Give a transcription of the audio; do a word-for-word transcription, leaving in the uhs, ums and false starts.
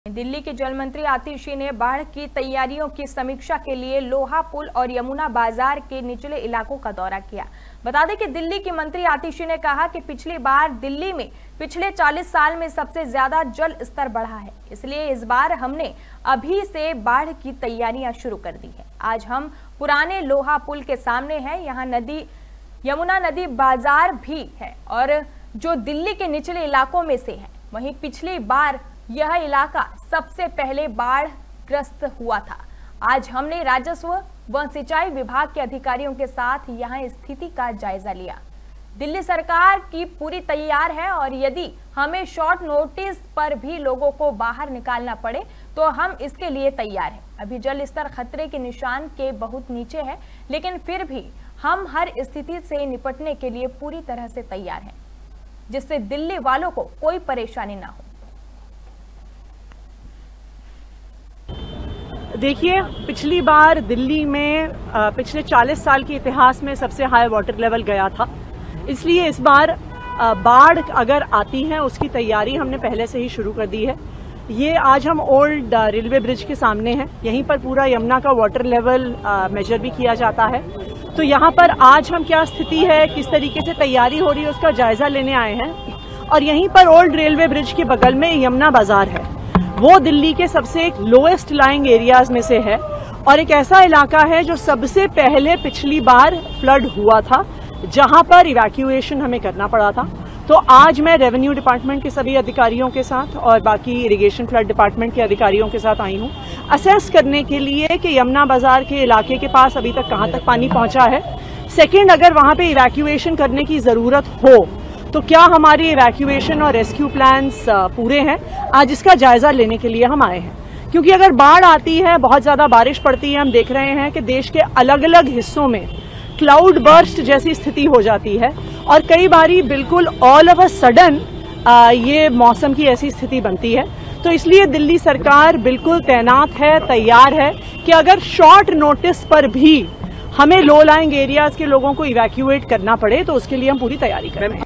दिल्ली के जल मंत्री आतिशी ने बाढ़ की तैयारियों की समीक्षा के लिए लोहा पुल और यमुना बाजार के निचले इलाकों का दौरा किया। बता दें कि दिल्ली की मंत्री आतिशी ने कहा कि पिछली बार दिल्ली में पिछले चालीस साल में सबसे ज्यादा जल स्तर बढ़ा है, इसलिए इस बार हमने अभी से बाढ़ की तैयारियां शुरू कर दी है। आज हम पुराने लोहा पुल के सामने हैं, यहाँ नदी यमुना नदी बाजार भी है और जो दिल्ली के निचले इलाकों में से है। वहीं पिछली बार यह इलाका सबसे पहले बाढ़ ग्रस्त हुआ था। आज हमने राजस्व व सिंचाई विभाग के अधिकारियों के साथ यहां स्थिति का जायजा लिया। दिल्ली सरकार की पूरी तैयार है और यदि हमें शॉर्ट नोटिस पर भी लोगों को बाहर निकालना पड़े तो हम इसके लिए तैयार हैं। अभी जल स्तर खतरे के निशान के बहुत नीचे है, लेकिन फिर भी हम हर स्थिति से निपटने के लिए पूरी तरह से तैयार हैं, जिससे दिल्ली वालों को कोई परेशानी ना हो। देखिए, पिछली बार दिल्ली में पिछले चालीस साल के इतिहास में सबसे हाई वाटर लेवल गया था, इसलिए इस बार बाढ़ अगर आती है उसकी तैयारी हमने पहले से ही शुरू कर दी है। ये आज हम ओल्ड रेलवे ब्रिज के सामने हैं, यहीं पर पूरा यमुना का वाटर लेवल मेजर भी किया जाता है। तो यहाँ पर आज हम क्या स्थिति है, किस तरीके से तैयारी हो रही है, उसका जायजा लेने आए हैं। और यहीं पर ओल्ड रेलवे ब्रिज के बगल में यमुना बाजार है, वो दिल्ली के सबसे लोएस्ट लाइंग एरियाज में से है और एक ऐसा इलाका है जो सबसे पहले पिछली बार फ्लड हुआ था, जहां पर इवैक्यूएशन हमें करना पड़ा था। तो आज मैं रेवेन्यू डिपार्टमेंट के सभी अधिकारियों के साथ और बाकी इरिगेशन फ्लड डिपार्टमेंट के अधिकारियों के साथ आई हूं, असेस करने के लिए कि यमुना बाजार के इलाके के पास अभी तक कहां तक पानी पहुंचा है। सेकेंड, अगर वहां पे इवैक्यूएशन करने की जरूरत हो तो क्या हमारी इवैक्यूएशन और रेस्क्यू प्लान्स पूरे हैं, आज इसका जायजा लेने के लिए हम आए हैं। क्योंकि अगर बाढ़ आती है, बहुत ज्यादा बारिश पड़ती है, हम देख रहे हैं कि देश के अलग अलग हिस्सों में क्लाउड बर्स्ट जैसी स्थिति हो जाती है और कई बारी बिल्कुल ऑल ऑफ अ सडन ये मौसम की ऐसी स्थिति बनती है। तो इसलिए दिल्ली सरकार बिल्कुल तैनात है, तैयार है कि अगर शॉर्ट नोटिस पर भी हमें लो लाइंग एरियाज के लोगों को इवैक्यूएट करना पड़े तो उसके लिए हम पूरी तैयारी करें।